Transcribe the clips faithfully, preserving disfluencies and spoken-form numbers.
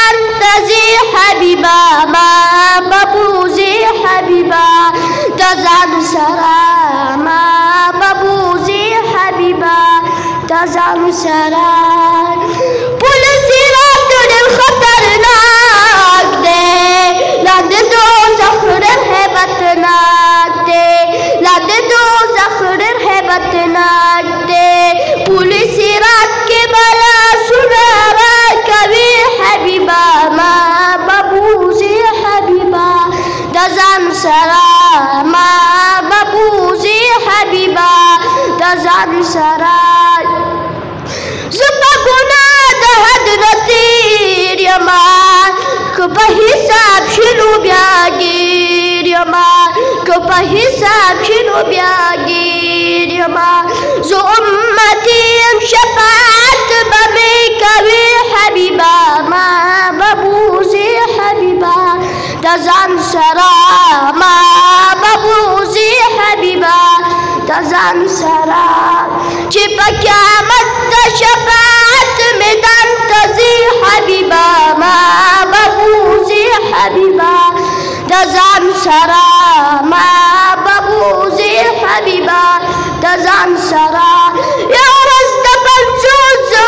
تزي حبيبا ما ببوزي حبيبا تزان سرا ما ببوزي حبيبا تزان سرا پل صراط خطرناک دے لد دو زخر ہے بتناک دے لد دو زخر ہے بتناک دے پل صراط کے بلا سنارا کبھی حبیبا ما ببوزی حبیبا دزان سرا ما ببوزی حبیبا دزان سرا زپا گناہ دا حد نتیر یمان کپا حساب شنو بیاگیر یمان کپا حساب شنو بیاگیر یمان زو امتیم شفاعت بمی کبی حبیبا ما ببوزی حبیبا دزان سرا ما ببوزی حبیبا دزان سرا چی پا قیامت دا شفاعت میں دان تزی حبیبا ما ببوزی حبیبا دزان سرا ما ببوزی حبیبا دزان سرا یا رزد پنچوزو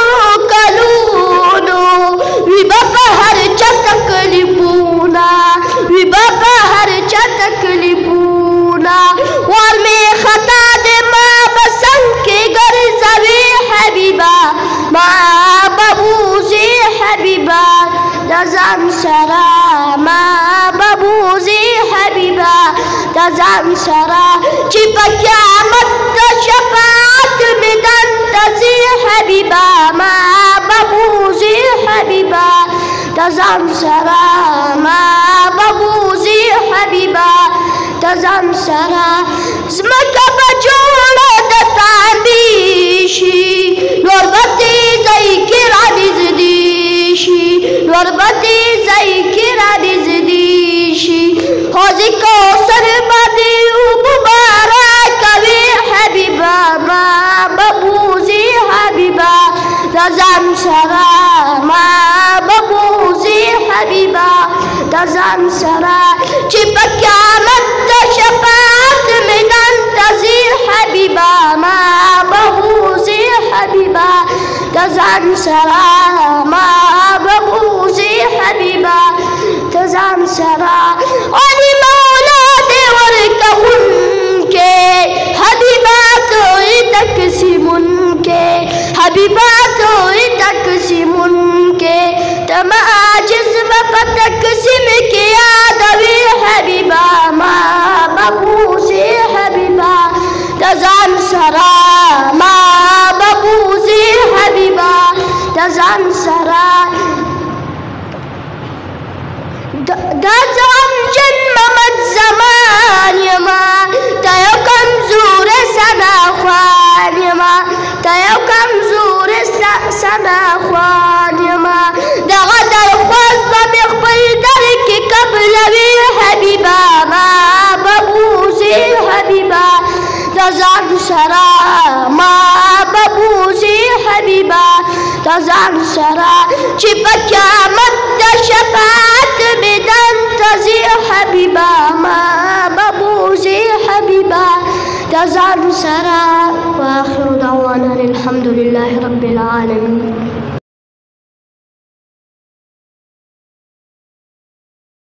کلونو وی بپا ہر چتک لپونا وی بپا ہر چتک لپونا وار میں خطا دے ما بسنگ کے گر زوی حبیبا ما ببوزی حبیبا دزان سرا ما ببوزی حبیبا دزان سرا چی پا قیامت دا شفاعت میں دن تزی حبیبا ما ببوزی حبیبا دزان سرا ما ببوزی حبیبا دزان سرا زمکا بجوڑا دتاندیشی نوربتی زی کرا نزدیشی نوربتی زی کرا نزدیشی حوزی کوثر بدی مبارا کبھی حبیبا ما ببوزی حبیبا دزان سرا ما ببوزی حبیبا دزان سرا چی پا قیامت دا شفاعت میں دن تزی حبیبا ما ببوزی حبیبا دزان سرا ما ببوزی حبیبا دزان سرا علی مولا دے ورکا ان کے حبیبات ہوئی تقسیم ان کے حبیبات ہوئی تقسیم ان کے تم آجز وپا تقسیم کیا دوی حبیبا ما ببوزی حبیبا دزان سرا ما ببوزی حبیبا دزان سرا دزان جن ممد زمان یما تیو کمزور سنا خوان یما تیو کمزور سنا خوان یما دغا در خواست بمقبل در کی قبلوی حبیبا ما ببوزی حبیبا دزان سرا ما ببوزی حبیبا دزان سرا چی پا قیامت دا شفاعت میں دن تزی حبیبا ما ببوزی حبیبا دزان سرا. وآخر دعوانا الحمد لله رب العالمين.